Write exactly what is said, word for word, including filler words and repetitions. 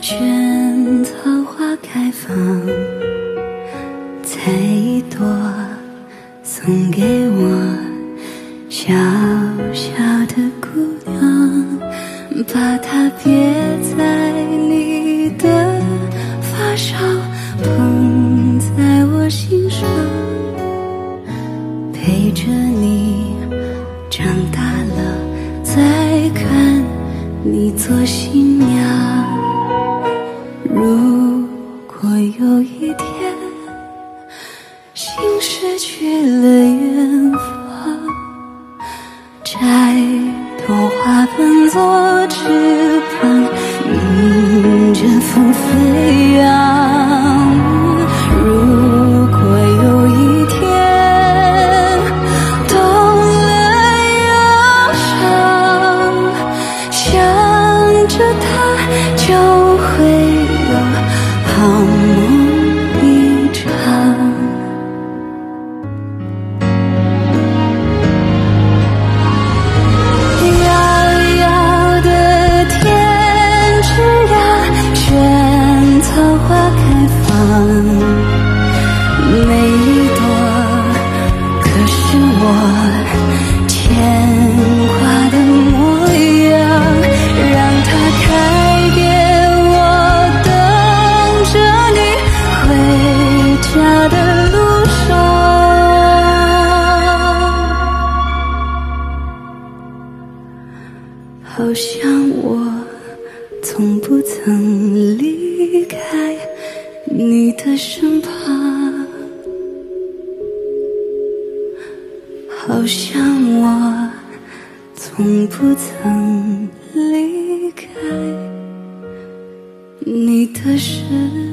卷草花开放，采一朵送给我，小小的姑娘，把它别在你的发梢，捧在我心上，陪着你长大了，再看你做新娘。如果有一天心失去了远方，摘朵花瓣做翅膀，迎着风飞扬。如果有一天懂了忧伤，想着它就会有好梦一场。草花开放，每一朵可是我牵挂的模样，让它开遍我等着你回家的路上。好像我从不曾离开你的身旁，好像我从不曾离开你的身